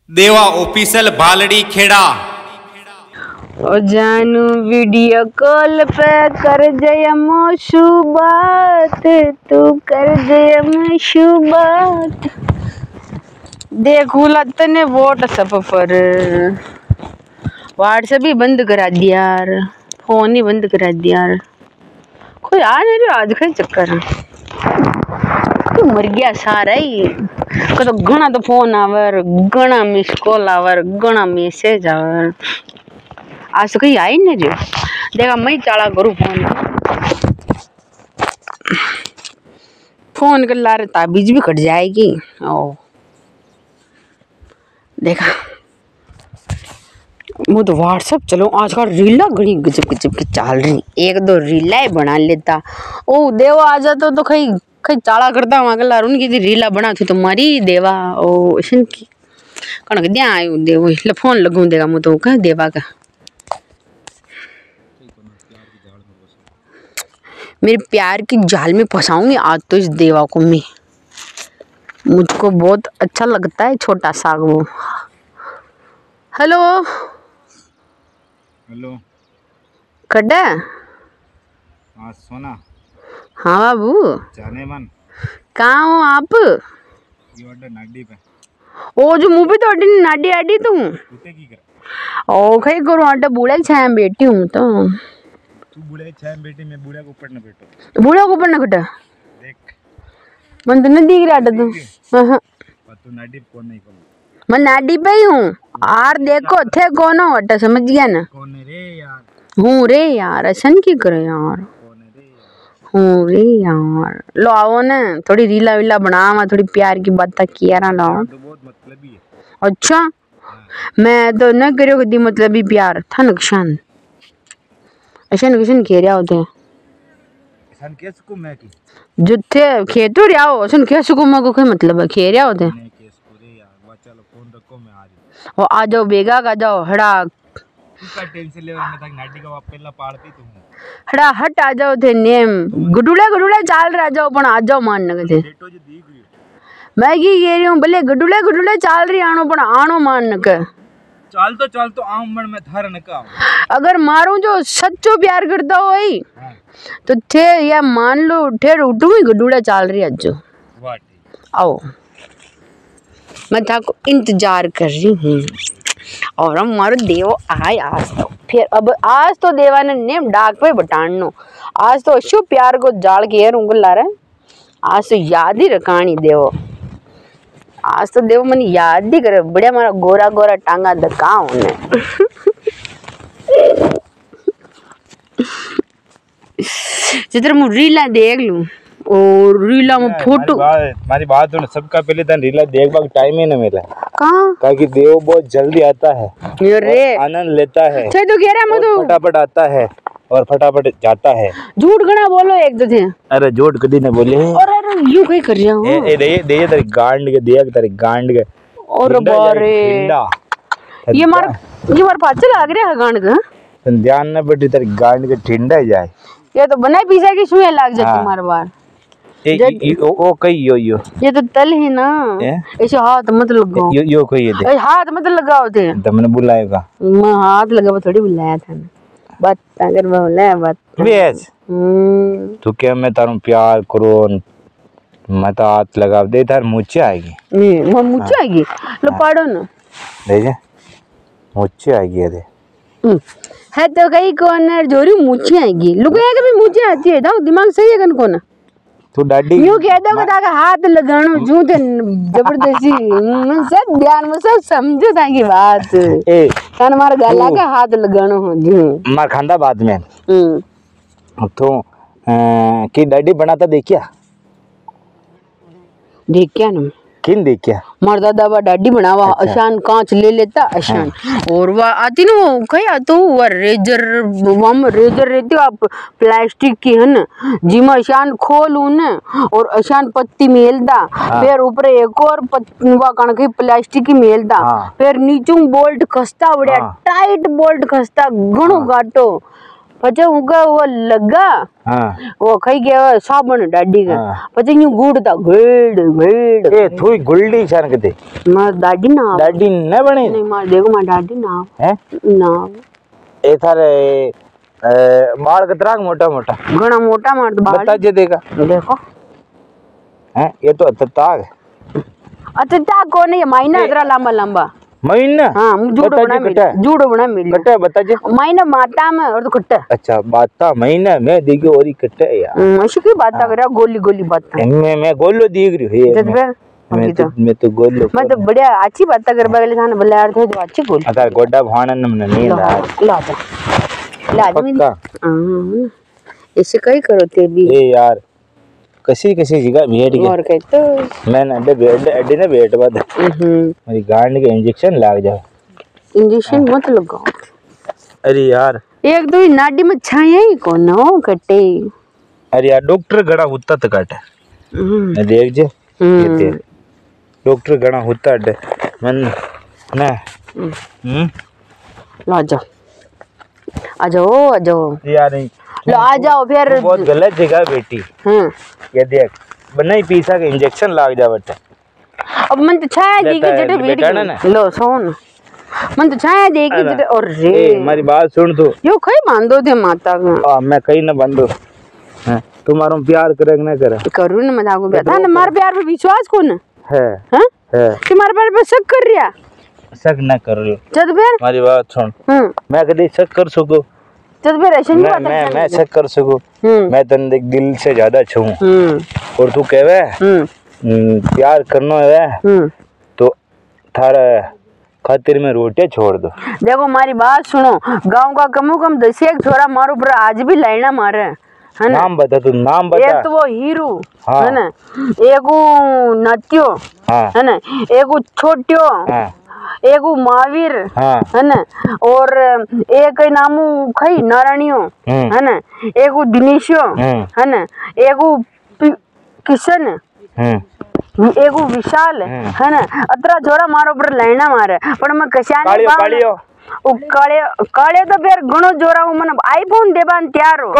देवा ऑफिशियल भालड़ी खेड़ा। ओ जानू video call पे कर जयमोशु बात, तू कर जयमोशु बात। देखूला तने व्हाट्सएप पर, व्हाट्सएप ही बंद करा दिया यार, फोन ही बंद करा दिया यार। कोई आ नहीं रहा आज, कहीं चक्कर तू मर गया सारा ही। तो घना तो फोन आवर, घना मिस कॉल आवर, घना मैसेज आवर। आज तो कहीं आई नहीं रही। देखा मैं चाला करूँ फोन कर ला रहे, ताबीज भी कट जाएगी। ओ देखा वो तो व्हाट्सएप चलो आजकल रीला घड़ी गजब गजब की चाल रही, एक दो रीला ही बना लेता। ओ देवा आ जाता तो कहीं कहीं चाला करता वहां गला उनकी रीला बना थी तुम्हारी देवा। ओ ऐसन की कणक दिया आयु देव ले फोन लगूं देगा मु तो कह देवा का मेरे प्यार की जाल में फंसाऊंगी आज तो इस देवा को मैं। मुझको बहुत अच्छा लगता है छोटा सा वो। हेलो हेलो कड्डा। हाँ सोना। हाँ बाबू जाने मन कहाँ हो आप? ये ऑर्डर नाडी पे। ओ जो मुँह पे तो अड्डी नाडी आडी तू कुत्ते की कर। ओ खई करो आटा बूढ़ा छाया बेटी हूँ तो। तू बूढ़े छाया बेटी, मैं बूढ़ा को ऊपर न बैठो। बूढ़ा को ऊपर न खटा देख मन तो नहीं दिख रहा तू। हां पर तू नाडी पे कौन नहीं कौन। मैं नाडी पे ही हूँ आर देखो थे कौन हो अट्टा समझ गया ना। कौन है रे यार? हूँ रे यार ऐसन की करे यार। कौन है रे यार? हूँ रे यार लो आओ ना थोड़ी रीला वीला बनावा, थोड़ी प्यार की बातें किया ना लो। तो बहुत मतलबी है। अच्छा मैं तो न करो कदी मतलबी प्यार था नुकसान ऐसा नुकसान कह रहा होते हैं ऐसा क्या सुकून मैं की जो थे खेतो रहा हो ऐसा क्या सुकून को कोई मतलब है कह रहा होते हैं। नहीं केस पूरे यार वा चलो फोन रखो मैं आ रही वो आ जाओ बेगा का जाओ हड़ा इसका टेंशन ले मैं तक नाडी का पहला पाड़ती तुम हड़ा हट आ जाओ थे नेम गुडुला गुडुला चाल रहा जाओ पण आ जाओ मान न थे डेटो जो दी गई मैं की कह रही हूं भले गुडुला गुडुला चाल रही आनो पण आनो मान न के चाल तो आऊं मन में थार न का अगर मारूं जो सच्चो प्यार करता हो ही तो थे या मान लो ठेर उठू ही गुडुला चाल रही आज वाह ठीक आओ मैं था को इंतजार कर रही हूँ और हमारो देव आए आज तो फिर अब आज तो देवा ने नेम डाक पे बटानो आज तो अशु प्यार को जाल के यार उंगल ला रहा आज तो याद ही रखानी देव। आज तो देव मन याद ही करे बढ़िया मारा गोरा गोरा टांगा दका होने जिधर मु रीला देख लूं और रीला में फोटो हमारी बात हो ना सबका पहले तो रीला देखने का टाइम ही ना मिला कहाँ कि देव बहुत जल्दी आता है रे आनंद लेता है थे तो कह रहा मैं तो फटाफट आता है और फटाफट जाता है। झूठ गना बोलो एक तो थे अरे झूठ कभी न बोले और अरे यू कहीं कर रहा हूँ ए दे तेरी गांड के देख तेरी गांड के और बारे ये मार पाछे लाग रहा है गांड का ध्यान न बैठी तेरी गांड के ठंडा जाए ये तो बनाए पिज्जा की सुई लाग जाती मार बार ओ कई यो ये तो तल है ना ऐसे हाथ मत लगाओ यो कई दे हाथ मत लगाओ थे तुमने बुलाएगा मैं हाथ लगा थोड़ी बुलाया था ना बात अगर बोला बात बेस तू क्या मैं तारू प्यार करो मैं तो हाथ लगा दे तार मुझे आएगी मैं मुझे आएगी लो पाड़ो ना दे जा मुझे आएगी दे है तो कहीं कौन जोरी मुझे आएगी लुक भी मुझे आती है दाओ दिमाग सही है कन कौन तू डाडी यूं कह दो बता का हाथ लगानो जू थे जबरदस्ती सब ध्यान में सब समझो था की बात ए कान मार गला का हाथ लगानो हो जू मार खांदा बाद में तो की डाडी बनाता देखिया ना किन देखिया मर्दा दवा डाडी बनावा अशान कांच ले लेता अशान और वह आती ना वो कहीं तो वो रेजर वम रेजर रहती आप प्लास्टिक की है ना जिमा अशान खोल ऊने और अशान पत्ती मेलदा फिर ऊपर एक और पत्तीवा कणकी प्लास्टिक की मेलदा फिर नीचू बोल्ट खस्ता बढ़िया टाइट बोल्ट खस्ता घणो गाटो પછી ઉગા वो लगा हाँ वो खाई गया साबण दाढ़ी का हाँ। પછી यूं गुड़ता गुड़ गुड़ ए थोड़ी गुल्डी छान के दे मार दाढ़ी ना आवे। दाढ़ी न बने नहीं मार देखो मार दाढ़ी ना आवे। हैं ना आवे। ए थारे बाल कतरा मोटा मोटा घना मोटा मार तो बाल बता जे देगा देखो हैं ये तो ताग अच्छा ता कौन है मायना इतना लंबा लंबा महीना हाँ जूड़ो बना मिल जूड़ो बना मिल कट्टा बता जे मायना माता में और तो कट्टा अच्छा बाता महीना मैं देखो और ही कट्टा है यार ऐसी की बात कर रहा गोली गोली बात मैं गोलो देख रही हूँ जब फिर मैं तो गोलो मैं तो बढ़िया अच्छी बात कर बगले थाने भले यार थे जो अच्छी गोली अगर गोड्डा भाणन में नहीं ला ला ला ला पक्का ऐसे कई करो ते भी ए यार कसी कसी जगह भेट गया और कह तो मैं अड्डे अड्डे ने भेट बाद मेरी गांड के इंजेक्शन लग जाए इंजेक्शन मत लगाओ अरे यार एक दो नाडी में छाया ही कौन हो कटे अरे यार डॉक्टर गड़ा होता तो काटे मैं देख जे ये देख डॉक्टर गड़ा होता अड्डे मन ना ला जाओ आ जाओ यार लो आ जाओ फिर बहुत गलत जगह बेटी ये देख बनाई पीसा के इंजेक्शन लाग जा बटे अब मन तो छाया दी के जटे बेटा वीडियो ना लो सुन मन तो छाया दी के जटे और रे मेरी बात सुन तू यो खई बांधो थे माता का मैं कहीं ना बंदो तुम्हारा प्यार करे ना करे करू ना मत आगो बता ना मार प्यार पे विश्वास कौन है हां है तुम्हारे प्यार पे शक कर रिया शक ना कर रही चल फिर मेरी बात सुन मैं कभी शक कर सकूं चल फिर ऐसे नहीं बात मैं शक कर सकूं मैं तन देख दिल से ज्यादा छूं और तू कहवे प्यार करना है तो थारा खातिर में रोटे छोड़ दो देखो हमारी बात सुनो गांव का कमो कम 10 एक छोरा मारो ऊपर आज भी लाइना मारे है ना नाम बता तू नाम बता एक तो वो हीरू हाँ। है ना एक वो नत्यो हाँ। है ना एक वो छोट्यो हाँ। एक वो महावीर हाँ। है ना और एक नामू खई नारायणियो है ना एक वो दिनेशियो है ना एक वो किशन एक वो विशाल है ना अतरा छोरा मारो पर लाइना मारे पर मैं कशाने कालियो ओ काले तो फिर घणो जोरा हूं मन आईफोन देबान तैयार हो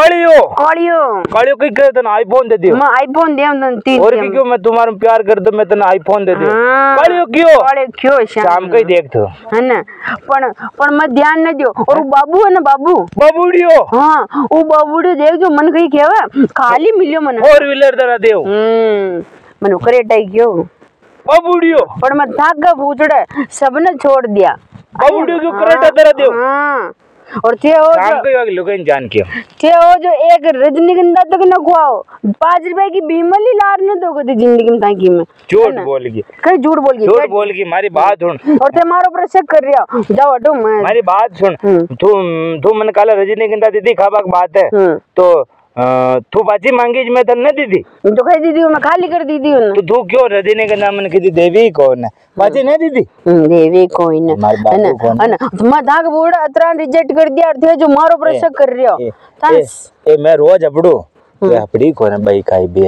कालियो की करे तने आईफोन दे दियो मैं आईफोन देम तन तीन और की क्यों मैं तुम्हारा प्यार कर दो मैं तने आईफोन दे दियो कालियो क्यों शाम को ही देख तो है ना पण मैं ध्यान न दियो और वो बाबू है ना बाबूड़ियो हां वो बाबूड़ियो देख जो मन कई केवा खाली मिलियो मन 4 व्हीलर दरा देव मन करेटाई क्यों बाबूड़ियो पर मैं थाक गया पूछड़े सबने छोड़ दिया बाबूड़ियो क्यों करेटा दरा देव हां और थे वो शाम को ही लोगन जान के थे वो जो एक रजनीगंधा तक न खुआओ 5 रुपए की भीमली लार न दोगे तो जिंदगी में ताकि में झूठ बोल गई कहीं झूठ बोल गई मारी बात सुन और थे मारो पर शक कर रहा जाओ हटो मैं मारी बात सुन तू मन काला रजनीगंधा दीदी खाबाक बात है तो तू बाजी मांगी मैं तन न दीदी तो कह दीदी मैं खाली कर दी थी तो तू क्यों रजनीगंधा मन की देवी कौन है बाजी नहीं दीदी देवी कोई ना है ना मैं धाक बोड़ा अतरा रिजेक्ट कर दिया थे जो मारो पर शक कर रहा ए मैं रोज अपड़ू अपड़ी कोने भाई खाई बे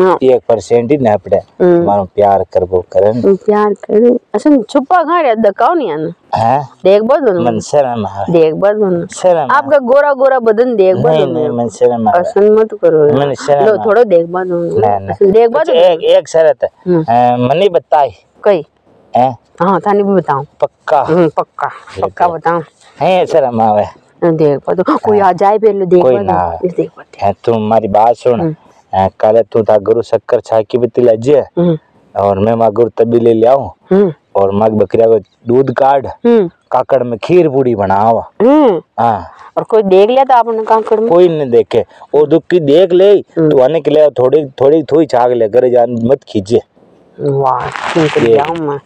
1% ही ना अपड़े मारो प्यार करबो करन प्यार करू असन छुपा खा रे दकाओ नहीं आना हैं देख बदन मन शर्म आ देख बदन शर्म आपका गोरा गोरा बदन देख बदन नहीं मन शर्म आ असन मत करो मन शर्म लो थोड़ा देख बदन असन देख बदन एक शर्त मनी बताई कई हैं हां थाने भी बताऊं पक्का पक्का बताऊं है शर्म आवे देख पातो कोई आ जाए पहले देख पातो देख पाते तू हमारी बात सुन कल तू ता गुरु शक्कर छाकी भी लजे और मैं मां गुरु तभी ले आऊं और मां बकरिया को दूध काट काकड़ में खीर पूड़ी बनावा हां और कोई देख लिया था आपने काकड़ में कोई नहीं देखे और दुख की देख ले तू आने के लिए थोड़ी थोड़ी थोड़ी छाग ले घर जान मत खींचे वाह ठीक है जाऊं मैं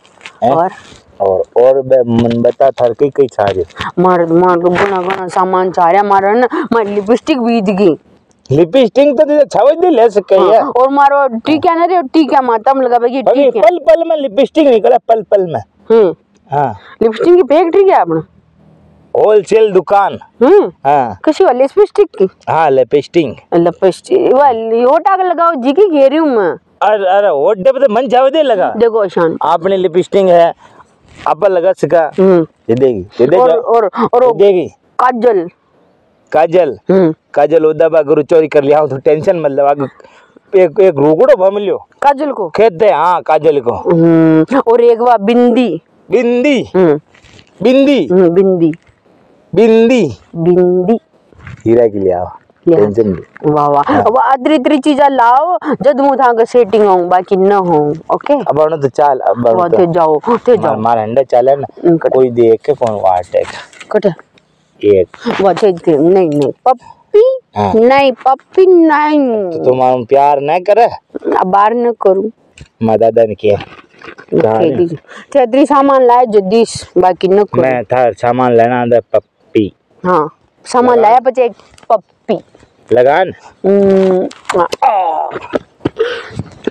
और मन बता था कई छागे मार गुना सामान चारे मारा ना मार लिपस्टिक बीत गई लिपस्टिक तो तुझे छावज दे ले सके है और मारो टीका ना रे टीका माता में लगा बेगी टीका पल पल में लिपस्टिक निकला पल में हां लिपस्टिक की फैक्ट्री क्या अपना होलसेल दुकान हां कसी वाली लिपस्टिक की हां लिपस्टिक वाली होटा के लगाओ जी की कह रही हूं मैं अरे होटे पे मन जावे दे लगा देखो शान आपने लिपस्टिक है आप लगा सका ये देगी और देगी काजल काजल काजल उदाबा गुरु चोरी कर लिया तो टेंशन मतलब आगे एक रोकड़ो भम लियो काजल को खेत दे हाँ काजल को और एक बार बिंदी बिंदी बिंदी बिंदी बिंदी बिंदी हीरा के लिए आओ टेंशन नहीं वाह वाह अब अदरी चीजा लाओ जद मु था सेटिंग हो बाकी न हो ओके अब उन्हें तो चाल अब वो ते जाओ मार हंडा चाले ना कोई देख के फोन वाटेगा कटे एक वो ते नहीं पप्पी नहीं पप्पी नहीं तो तुम प्यार न करे अब बार न करूं माँ दादा ने किया ते अदरी सामान लाए जदीश बाकी न करूं मैं था सामान लेना अंदर पप्पी हाँ सामान लाया बचे एक पप्पी लगान